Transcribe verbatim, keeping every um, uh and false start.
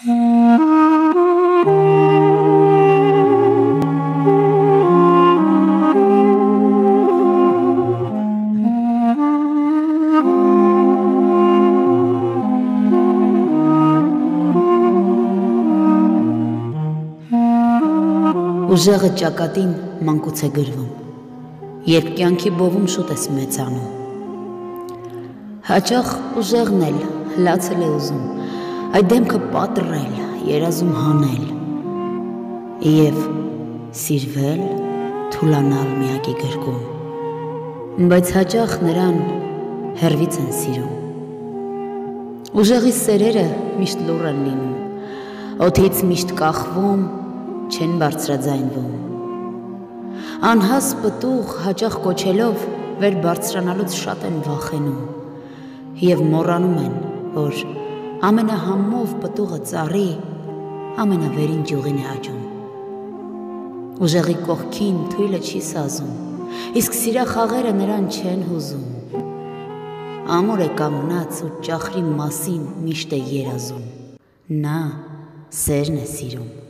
Ուժեղը ճակատին մանկուց է գրվում, երբ կյանքի բովում շուտ ես մեծանում։ Հաճախ ուժեղն էլ լացել է ուզում, այդ դեմքը պատռել, երազում հանել և սիրվել, թուլանալ միակի գրկում, բայց հաճախ նրան հեռվից են սիրում։ Ուժեղի սերերը միշտ լուռ են լինում, օդից միշտ կախվում, չեն բարձրաձայնվում։ Անհաս պտուղ հաճախ կոչելով վեր բարձրանալուց շատ են վախենում և մոռանում են, որ ամենահամով պտուղը ծառի ամենավերին ճյուղին է աճում։ Ուժեղի կողքին թույլը չի սազում, իսկ սիրախաղերը նրան չեն հուզում։ Ամուր է կանգնած ու ճախրի մասին միշտ է երազում, նա սերն է սիրում։